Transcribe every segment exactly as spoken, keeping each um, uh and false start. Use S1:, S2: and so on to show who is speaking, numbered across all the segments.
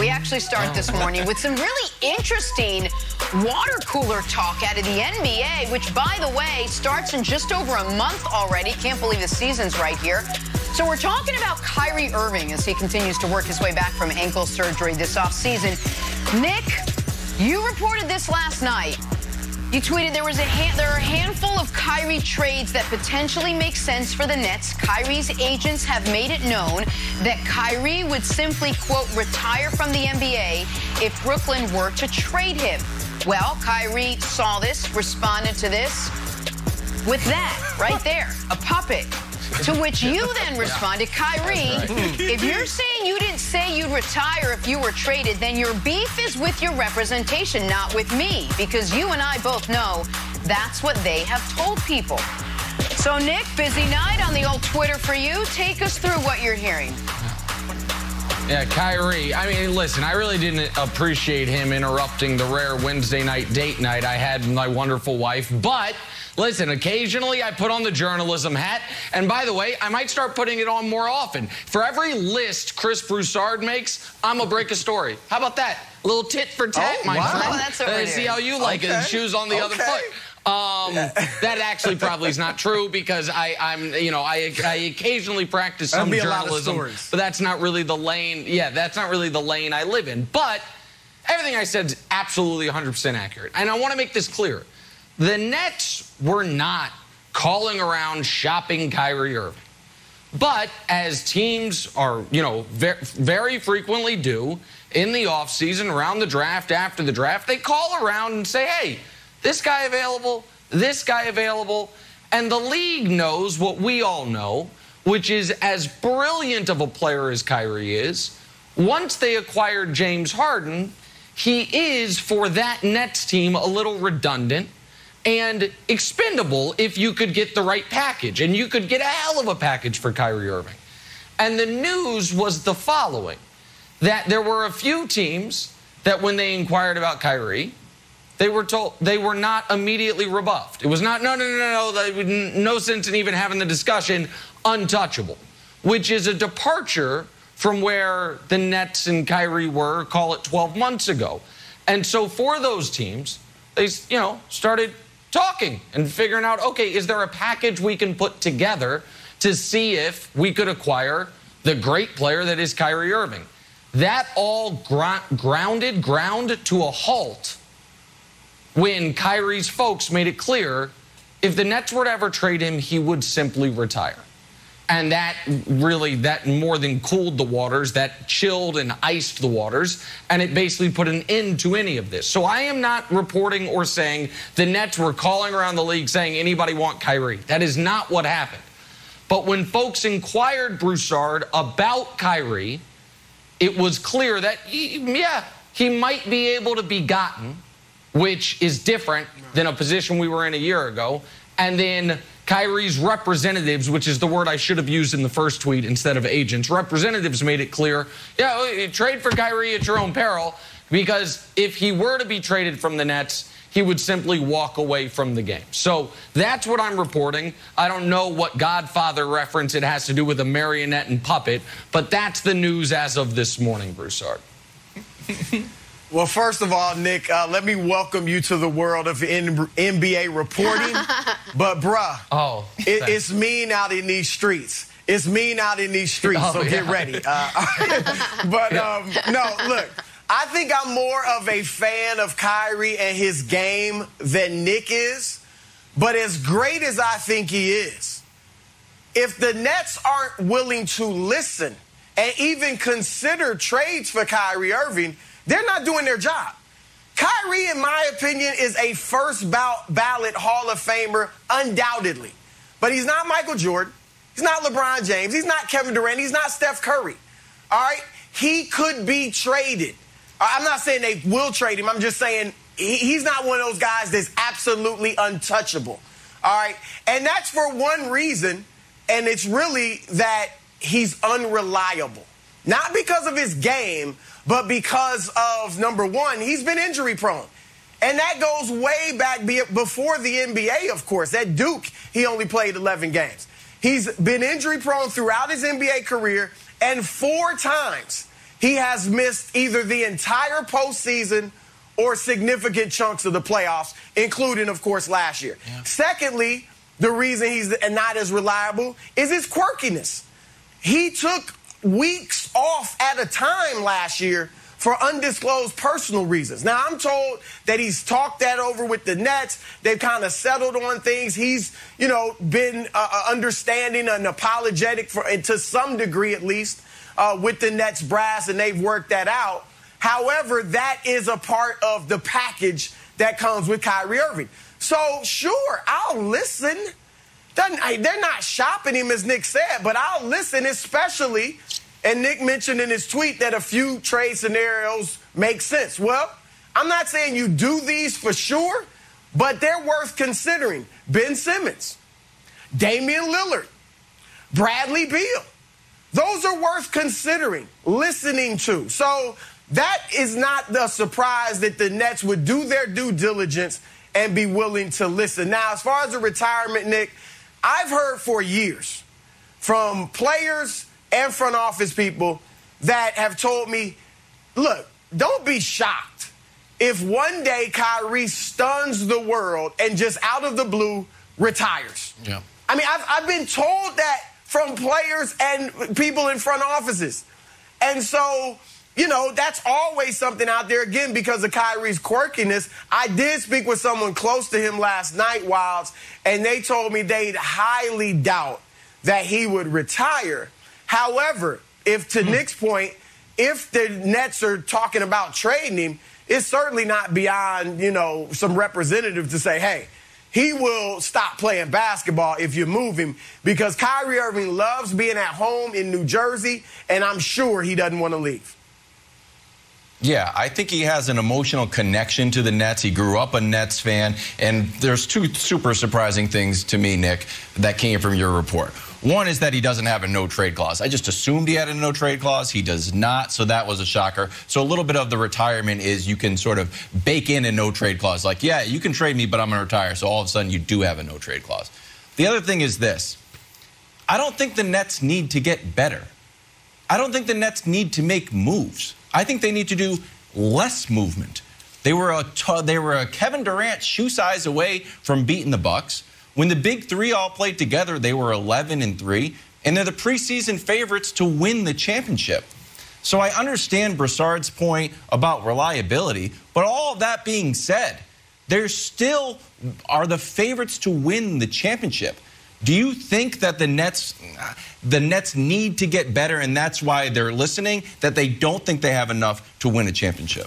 S1: We actually start this morning with some really interesting water cooler talk out of the N B A, which, by the way, starts in just over a month already. Can't believe the season's right here. So we're talking about Kyrie Irving as he continues to work his way back from ankle surgery this offseason. Nick, you reported this last night. You tweeted there was a hand, there are a handful of Kyrie trades that potentially make sense for the Nets. Kyrie's agents have made it known that Kyrie would simply, quote, retire from the N B A if Brooklyn were to trade him. Well, Kyrie saw this, responded to this with that right there, a puppet. To which you then responded, Kyrie, right. If you're saying you didn't say you'd retire if you were traded, then your beef is with your representation, not with me, because you and I both know that's what they have told people. So, Nick, busy night on the old Twitter for you. Take us through what you're hearing.
S2: Yeah, Kyrie, I mean, listen, I really didn't appreciate him interrupting the rare Wednesday night date night I had with my wonderful wife, but listen, occasionally I put on the journalism hat, and by the way, I might start putting it on more often. For every list Chris Broussard makes, I'm gonna break a story. How about that? A little tit for tat,
S1: oh,
S2: my
S1: wow.
S2: friend.
S1: Oh, that's what
S2: uh, see how you like
S3: okay.
S2: it. Shoes on the okay. other foot. Um, that actually probably is not true because I, I'm, you know, I, I occasionally practice some
S3: be
S2: journalism, but that's not really the lane. Yeah, that's not really the lane I live in. But everything I said is absolutely one hundred percent accurate, and I want to make this clear. The Nets were not calling around shopping Kyrie Irving. But as teams are, you know, very, very frequently do in the offseason, around the draft, after the draft, they call around and say, hey, this guy available, this guy available. And the league knows what we all know, which is as brilliant of a player as Kyrie is, once they acquired James Harden, he is, for that Nets team, a little redundant and expendable if you could get the right package. And you could get a hell of a package for Kyrie Irving. And the news was the following, that there were a few teams that when they inquired about Kyrie, they were told they were not immediately rebuffed. It was not, no, no, no, no, no, no sense in even having the discussion, untouchable, which is a departure from where the Nets and Kyrie were, call it twelve months ago. And so for those teams, they, you know, started talking and figuring out, okay, is there a package we can put together to see if we could acquire the great player that is Kyrie Irving? That all gr grounded, ground to a halt when Kyrie's folks made it clear if the Nets were to ever trade him, he would simply retire. And that really, that more than cooled the waters, that chilled and iced the waters, and it basically put an end to any of this. So I am not reporting or saying the Nets were calling around the league saying anybody want Kyrie. That is not what happened. But when folks inquired Broussard about Kyrie, it was clear that, he, yeah, he might be able to be gotten, which is different than a position we were in a year ago. And then Kyrie's representatives, which is the word I should have used in the first tweet instead of agents, representatives made it clear, yeah, trade for Kyrie at your own peril, because if he were to be traded from the Nets, he would simply walk away from the game. So that's what I'm reporting. I don't know what Godfather reference it has to do with a marionette and puppet, but that's the news as of this morning, Broussard.
S3: Well, first of all, Nick, uh, let me welcome you to the world of N B A reporting. But, bruh,
S2: oh,
S3: it, it's mean out in these streets. It's mean out in these streets, oh, so yeah. Get ready. Uh, but, um, no, look, I think I'm more of a fan of Kyrie and his game than Nick is. But as great as I think he is, if the Nets aren't willing to listen and even consider trades for Kyrie Irving, they're not doing their job. Kyrie, in my opinion, is a first ballot Hall of Famer, undoubtedly. But he's not Michael Jordan. He's not LeBron James. He's not Kevin Durant. He's not Steph Curry. All right? He could be traded. I'm not saying they will trade him. I'm just saying he's not one of those guys that's absolutely untouchable. All right? And that's for one reason, and it's really that he's unreliable. Not because of his game, but because of, number one, he's been injury prone. And that goes way back before the N B A, of course. At Duke, he only played eleven games. He's been injury prone throughout his N B A career, and four times he has missed either the entire postseason or significant chunks of the playoffs, including, of course, last year. Yeah. Secondly, the reason he's not as reliable is his quirkiness. He took weeks off at a time last year for undisclosed personal reasons. Now, I'm told that he's talked that over with the Nets. They've kind of settled on things. He's, you know, been uh, understanding and apologetic for, and to some degree at least, uh, with the Nets brass, and they've worked that out. However, that is a part of the package that comes with Kyrie Irving. So, sure, I'll listen. They're not shopping him, as Nick said, but I'll listen, especially, and Nick mentioned in his tweet that a few trade scenarios make sense. Well, I'm not saying you do these for sure, but they're worth considering. Ben Simmons, Damian Lillard, Bradley Beal. Those are worth considering, listening to. So that is not the surprise that the Nets would do their due diligence and be willing to listen. Now, as far as the retirement, Nick, I've heard for years from players and front office people that have told me, look, don't be shocked if one day Kyrie stuns the world and just out of the blue retires. Yeah. I mean, I've, I've been told that from players and people in front offices. And so, you know, that's always something out there, again, because of Kyrie's quirkiness. I did speak with someone close to him last night, Wilds, and they told me they'd highly doubt that he would retire. However, if to mm-hmm. Nick's point, if the Nets are talking about trading him, it's certainly not beyond, you know, some representative to say, hey, he will stop playing basketball if you move him, because Kyrie Irving loves being at home in New Jersey, and I'm sure he doesn't want to leave.
S4: Yeah, I think he has an emotional connection to the Nets. He grew up a Nets fan, and there's two super surprising things to me, Nick, that came from your report. One is that he doesn't have a no-trade clause. I just assumed he had a no-trade clause. He does not, so that was a shocker. So a little bit of the retirement is you can sort of bake in a no-trade clause. Like, yeah, you can trade me, but I'm going to retire. So all of a sudden you do have a no-trade clause. The other thing is this. I don't think the Nets need to get better. I don't think the Nets need to make moves. I think they need to do less movement. They were a, they were a Kevin Durant shoe size away from beating the Bucks. When the big three all played together, they were eleven and three, and they're the preseason favorites to win the championship. So I understand Broussard's point about reliability, but all that being said, they still are the favorites to win the championship. Do you think that the Nets, the Nets need to get better, and that's why they're listening, that they don't think they have enough to win a championship?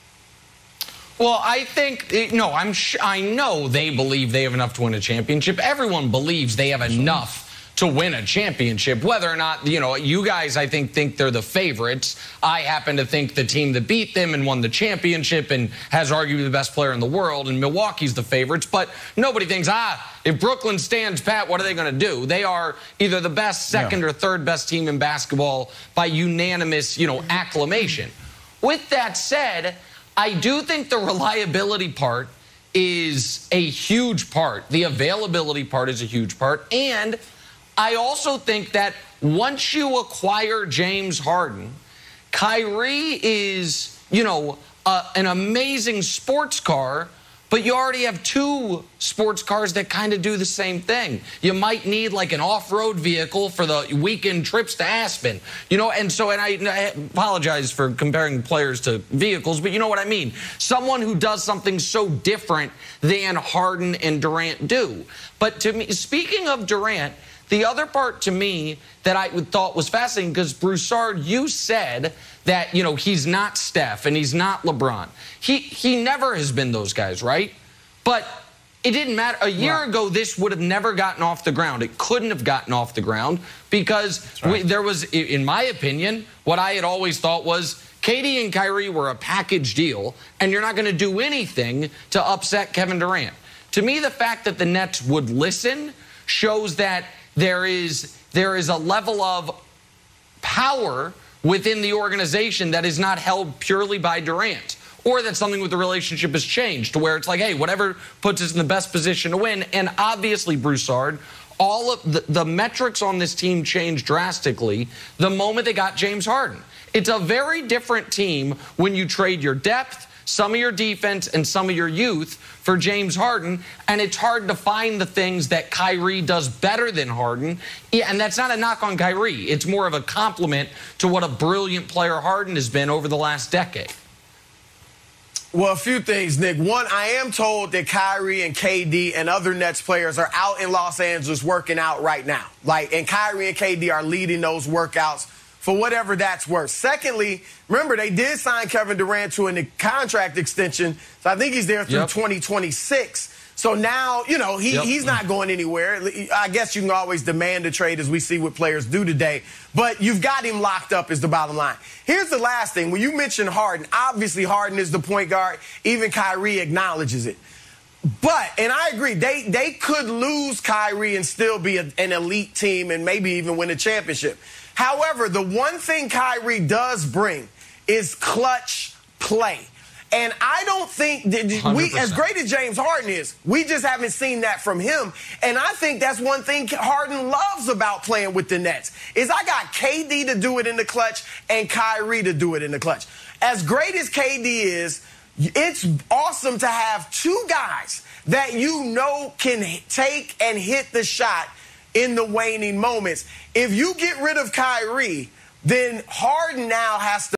S2: Well, I think, no, I'm sh I know they believe they have enough to win a championship. Everyone believes they have enough to win a championship, whether or not, you know, you guys, I think, think they're the favorites. I happen to think the team that beat them and won the championship and has arguably the best player in the world, and Milwaukee's the favorites. But nobody thinks, ah, if Brooklyn stands pat, what are they going to do? They are either the best, second, yeah. or third best team in basketball by unanimous, you know, acclamation. With that said, I do think the reliability part is a huge part. The availability part is a huge part. And I also think that once you acquire James Harden, Kyrie is, you know, uh, an amazing sports car, but you already have two sports cars that kind of do the same thing. You might need like an off-road vehicle for the weekend trips to Aspen, you know, and so, and I, I apologize for comparing players to vehicles, but you know what I mean. Someone who does something so different than Harden and Durant do. But to me, speaking of Durant, the other part to me that I thought was fascinating, because Broussard, you said that, you know, he's not Steph and he's not LeBron. He he never has been those guys, right? But it didn't matter. A year right. ago, this would have never gotten off the ground. It couldn't have gotten off the ground because right. we, there was, in my opinion, what I had always thought was K D and Kyrie were a package deal, and you're not going to do anything to upset Kevin Durant. To me, the fact that the Nets would listen shows that there is there is a level of power within the organization that is not held purely by Durant, or that something with the relationship has changed to where it's like, hey, whatever puts us in the best position to win. And obviously, Broussard, all of the, the metrics on this team changed drastically the moment they got James Harden. It's a very different team when you trade your depth, some of your defense, and some of your youth for James Harden, and it's hard to find the things that Kyrie does better than Harden. Yeah, and that's not a knock on Kyrie. It's more of a compliment to what a brilliant player Harden has been over the last decade.
S3: Well, a few things, Nick. One, I am told that Kyrie and K D and other Nets players are out in Los Angeles working out right now. Like, and Kyrie and K D are leading those workouts for whatever that's worth. Secondly, remember, they did sign Kevin Durant to a contract extension, so I think he's there through yep. twenty twenty-six. So now, you know, he, yep. he's not going anywhere. I guess you can always demand a trade, as we see what players do today. But you've got him locked up is the bottom line. Here's the last thing. When you mention Harden, obviously Harden is the point guard. Even Kyrie acknowledges it. But, and I agree, they, they could lose Kyrie and still be a, an elite team and maybe even win a championship. However, the one thing Kyrie does bring is clutch play. And I don't think that we, as great as James Harden is, we just haven't seen that from him. And I think that's one thing Harden loves about playing with the Nets, is I got K D to do it in the clutch and Kyrie to do it in the clutch. As great as K D is, it's awesome to have two guys that you know can take and hit the shot in the waning moments. If you get rid of Kyrie, then Harden now has to